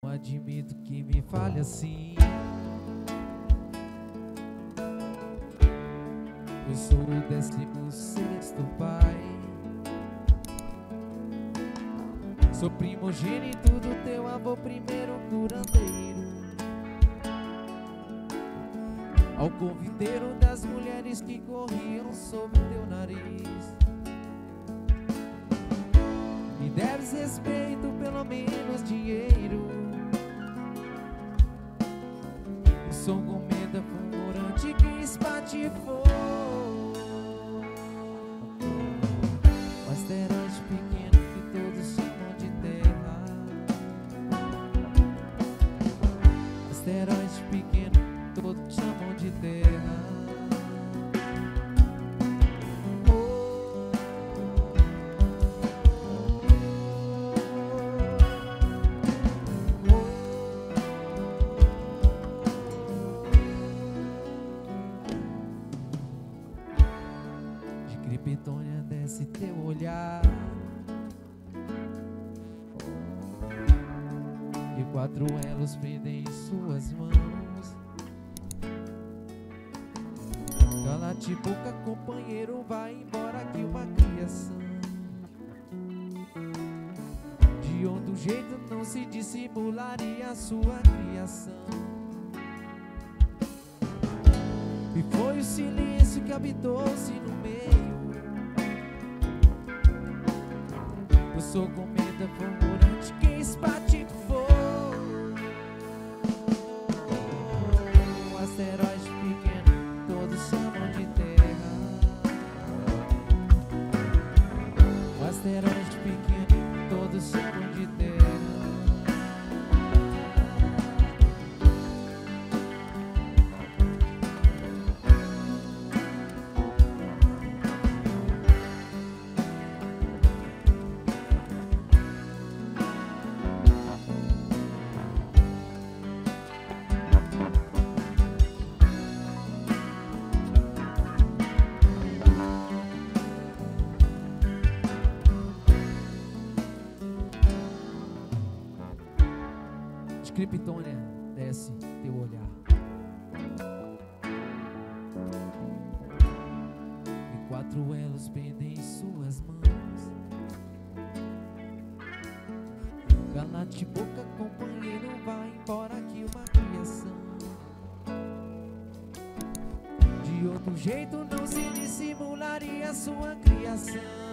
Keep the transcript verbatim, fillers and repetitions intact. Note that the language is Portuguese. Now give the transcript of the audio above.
admito que me fale assim. Eu sou o décimo sexto pai, sou primogênito do teu avô, primeiro curandeiro, ao conviteiro das mulheres que corriam sobre teu nariz. Me deves respeito, pelo menos dinheiro. Eu sou um cometa fulgurante que espatifou um asteroide pequeno que todos chamam de terra. Asteroide pequeno, todos chamam de terra. Kryptônia desce teu olhar e quatro elos prendem em suas mãos. Cala-te boca, companheiro, vai embora que uma criação de outro jeito não se dissimularia a sua criação. E foi o silêncio que habitou-se no meio. Eu sou cometa fulgurante que espatifou um asteroide pequeno, todos chamam de terra. Um asteroide pequeno, todos chamam de terra. De Kryptônia desce teu olhar e quatro elos pendem em suas mãos. Cala-te boca, companheiro, vai embora que uma criação de outro jeito não se dissimularia a sua criação.